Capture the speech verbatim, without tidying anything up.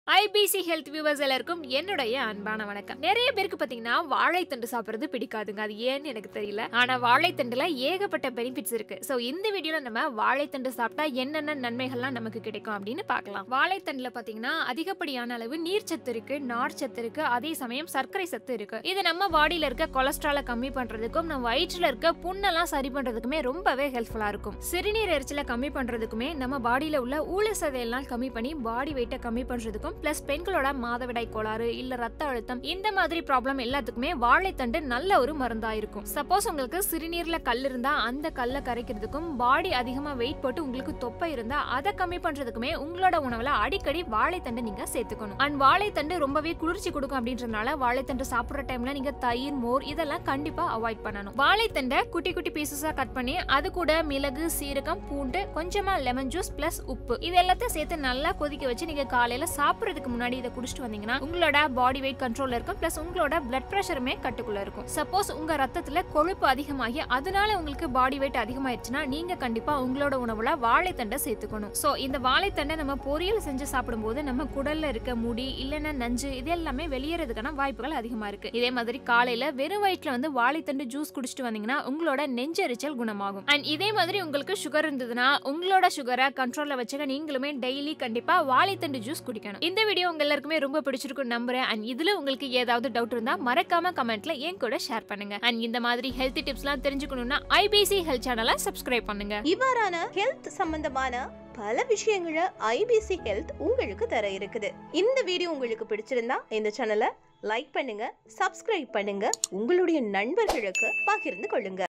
IBC health viewers எல்லாருக்கும் என்னுடைய அன்பான வணக்கம். நிறைய பேருக்கு பாத்தீங்கன்னா வாழைத்தண்டு சாப்பிடுறது பிடிக்காதுங்க. அது ஏன்னு எனக்கு தெரியல. ஆனா வாழைத்தண்டுல ஏகப்பட்ட பெனிஃபிட்ஸ் இருக்கு. சோ இந்த வீடியோல நம்ம வாழைத்தண்டு சாப்பிட்டா என்னென்ன நன்மைகள்லாம் நமக்கு கிடைக்கும் அப்படின்னு பார்க்கலாம். வாழைத்தண்டுல பாத்தீங்கன்னா அதிகப்படியான அளவு நீர் சத்து இருக்கு, நார் சத்து இருக்கு, அதே சமயம் சர்க்கரை சத்து இருக்கு. இது நம்ம பாடியில இருக்க கொலஸ்ட்ராலை கம்மி பண்றதுக்கும் நம்ம வயிற்றுல இருக்க புண்ணெல்லாம் சரி பண்றதுக்குமே ரொம்பவே ஹெல்ப்ஃபுல்லா இருக்கும். சிறுநீர் எரிச்சலை கம்மி பண்றதுக்குமே நம்ம பாடியில உள்ள ஊழ சதையெல்லாம் கம்மி பண்ணி பாடி வெயிட்டை கம்மி பண்றதுக்கும் பிளஸ் பெண்களோட மாதவிடாய் கோளாறு இல்ல ரத்த அழுத்தம் இந்த மாதிரி ப்ராப்ளம் எல்லாத்துக்குமே வாழைத்தண்டு நல்ல ஒரு மருந்தா இருக்கும். சப்போஸ் உங்களுக்கு சிறுநீர்ல கல் இருந்தா அந்த கல்லை கரைக்கிறதுக்கும் பாடி அதிகமா வெயிட் போட்டு உங்களுக்கு தொப்பை இருந்தா அதை கம்மி பண்றதுக்குமே உங்களோட உணவுல அடிக்கடி வாழைத்தண்டு நீங்க சேர்த்துக்கணும். அண்ட் வாழைத்தண்டு ரொம்பவே குளிர்ச்சி கொடுக்கும் அப்படின்றதுனால வாழைத்தண்டு சாப்பிடுற டைம்ல நீங்க தயிர் மோர் இதெல்லாம் கண்டிப்பா அவாய்ட் பண்ணணும். வாழைத்தண்டை குட்டி குட்டி பீசஸா கட் பண்ணி அது கூட மிளகு சீரகம் பூண்டு கொஞ்சமா லெமன் ஜூஸ் பிளஸ் உப்பு இது எல்லாத்தையும் சேர்த்து நல்லா கொதிக்க வச்சு நீங்க காலையில சாப்பிடுறதுக்கு முன்னாடி இதை குடிச்சிட்டு வந்தீங்கன்னா உங்களோட பாடி வெயிட் கண்ட்ரோல்ல இருக்கும் பிளஸ் உங்களோட பிளட் பிரஷருமே கட்டுக்குள்ள இருக்கும். சப்போஸ் உங்க ரத்தத்துல கொழுப்பு அதிகமாகி அதனால உங்களுக்கு பாடி வெயிட் அதிகமாயிருச்சுன்னா நீங்க கண்டிப்பா உங்களோட உணவுல வாழைத்தண்டை சேர்த்துக்கணும். சோ இந்த வாழைத்தண்டை நம்ம பொரியல் செஞ்சு சாப்பிடும்போது நம்ம குடல்ல இருக்க முடி இல்லைன்னா நஞ்சு இது எல்லாமே வெளியேறதுக்கான வாய்ப்புகள் அதிகமா இருக்கு. இதே மாதிரி காலையில வெறும் வயிற்றுல வந்து வாழைத்தண்டு ஜூஸ் குடிச்சிட்டு வந்தீங்கன்னா உங்களோட நெஞ்செரிச்சல் குணமாகும். அண்ட் இதே மாதிரி உங்களுக்கு சுகர் இருந்ததுன்னா உங்களோட சுகரை கண்ட்ரோல்ல வச்சுக்க நீங்களுமே டெய்லி கண்டிப்பா வாழைத்தண்டு ஜூஸ் குடிக்கணும். இந்த வீடியோ உங்க எல்லாருக்குமே ரொம்ப பிடிச்சிருக்கும் நம்புறேன். அண்ட் இதுல உங்களுக்கு ஏதாவது டவுட் இருந்தா மறக்காம கமெண்ட்ல என் கூட ஷேர் பண்ணுங்க. அண்ட் இந்த மாதிரி ஹெல்த் டிப்ஸ்லாம் தெரிஞ்சுக்கணும்னா ஐபிசி ஹெல்த் சேனலை சப்ஸ்கிரைப் பண்ணுங்க. இவ்வாறான ஹெல்த் சம்பந்தமான பல விஷயங்களை ஐபிசி ஹெல்த் உங்களுக்கு தர இருக்குது. இந்த வீடியோ உங்களுக்கு பிடிச்சிருந்தா இந்த சேனலை லைக் பண்ணுங்க, சப்ஸ்கிரைப் பண்ணுங்க, உங்களுடைய நண்பர்களுக்கு பகிர்ந்து கொள்ளுங்க.